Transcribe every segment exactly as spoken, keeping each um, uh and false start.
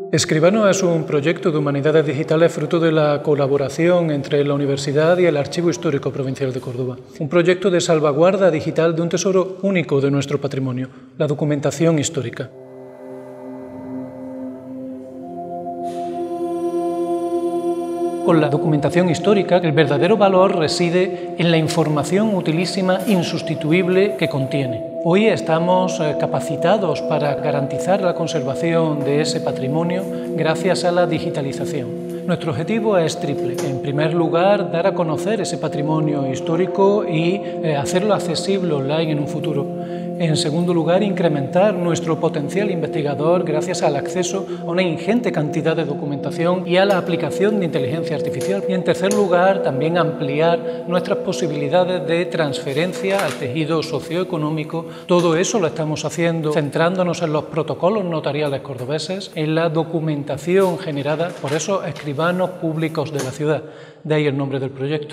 Escribano es un proyecto de humanidades digitales fruto de la colaboración entre la Universidad y el Archivo Histórico Provincial de Córdoba. Un proyecto de salvaguarda digital de un tesoro único de nuestro patrimonio, la documentación histórica. Con la documentación histórica, el verdadero valor reside en la información utilísima, insustituible que contiene. Hoy estamos capacitados para garantizar la conservación de ese patrimonio gracias a la digitalización. Nuestro objetivo es triple. En primer lugar, dar a conocer ese patrimonio histórico y hacerlo accesible online en un futuro. En segundo lugar, incrementar nuestro potencial investigador gracias al acceso a una ingente cantidad de documentación y a la aplicación de inteligencia artificial. Y en tercer lugar, también ampliar nuestras posibilidades de transferencia al tejido socioeconómico. Todo eso lo estamos haciendo centrándonos en los protocolos notariales cordobeses, en la documentación generada por esos escribanos públicos de la ciudad. De ahí el nombre del proyecto.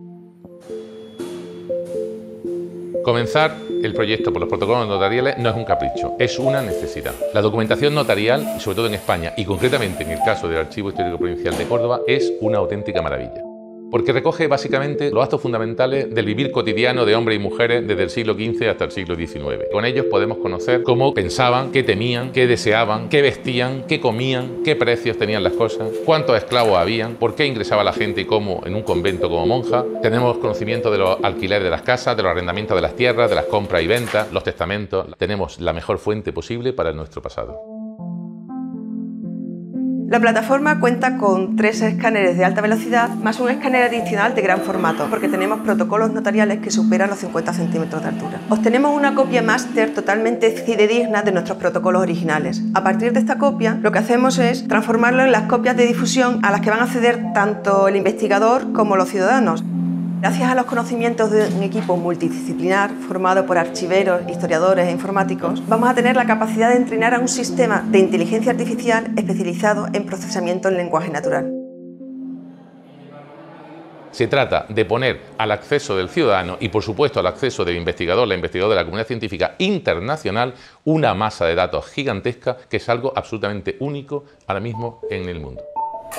Comenzar el proyecto por los protocolos notariales no es un capricho, es una necesidad. La documentación notarial, sobre todo en España y concretamente en el caso del Archivo Histórico Provincial de Córdoba, es una auténtica maravilla. Porque recoge básicamente los actos fundamentales del vivir cotidiano de hombres y mujeres desde el siglo quince hasta el siglo diecinueve. Con ellos podemos conocer cómo pensaban, qué temían, qué deseaban, qué vestían, qué comían, qué precios tenían las cosas, cuántos esclavos habían, por qué ingresaba la gente y cómo en un convento como monja. Tenemos conocimiento de los alquileres de las casas, de los arrendamientos de las tierras, de las compras y ventas, los testamentos. Tenemos la mejor fuente posible para nuestro pasado. La plataforma cuenta con tres escáneres de alta velocidad más un escáner adicional de gran formato, porque tenemos protocolos notariales que superan los cincuenta centímetros de altura. Obtenemos una copia máster totalmente fidedigna de nuestros protocolos originales. A partir de esta copia, lo que hacemos es transformarlo en las copias de difusión a las que van a acceder tanto el investigador como los ciudadanos. Gracias a los conocimientos de un equipo multidisciplinar formado por archiveros, historiadores e informáticos, vamos a tener la capacidad de entrenar a un sistema de inteligencia artificial especializado en procesamiento en lenguaje natural. Se trata de poner al acceso del ciudadano y, por supuesto, al acceso del investigador, la investigadora de la comunidad científica internacional, una masa de datos gigantesca que es algo absolutamente único ahora mismo en el mundo.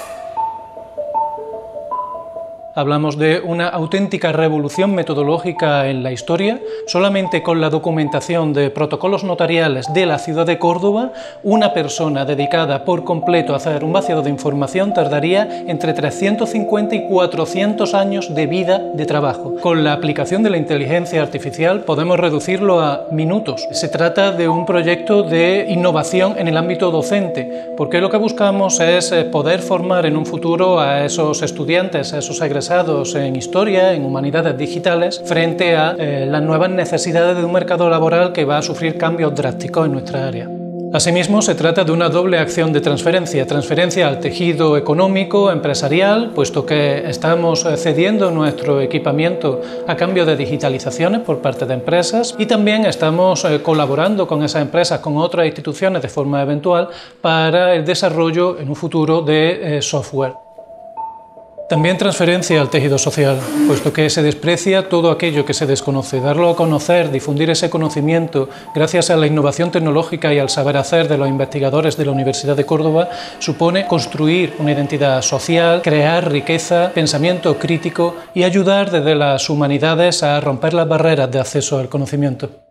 Hablamos de una auténtica revolución metodológica en la historia. Solamente con la documentación de protocolos notariales de la ciudad de Córdoba, una persona dedicada por completo a hacer un vaciado de información tardaría entre trescientos cincuenta y cuatrocientos años de vida de trabajo. Con la aplicación de la inteligencia artificial podemos reducirlo a minutos. Se trata de un proyecto de innovación en el ámbito docente, porque lo que buscamos es poder formar en un futuro a esos estudiantes, a esos egresados en historia, en humanidades digitales, frente a eh, las nuevas necesidades de un mercado laboral que va a sufrir cambios drásticos en nuestra área. Asimismo, se trata de una doble acción de transferencia, transferencia al tejido económico, empresarial, puesto que estamos cediendo nuestro equipamiento a cambio de digitalizaciones por parte de empresas y también estamos colaborando con esas empresas, con otras instituciones de forma eventual, para el desarrollo en un futuro de eh, software. También transferencia al tejido social, puesto que se desprecia todo aquello que se desconoce. Darlo a conocer, difundir ese conocimiento gracias a la innovación tecnológica y al saber hacer de los investigadores de la Universidad de Córdoba supone construir una identidad social, crear riqueza, pensamiento crítico y ayudar desde las humanidades a romper las barreras de acceso al conocimiento.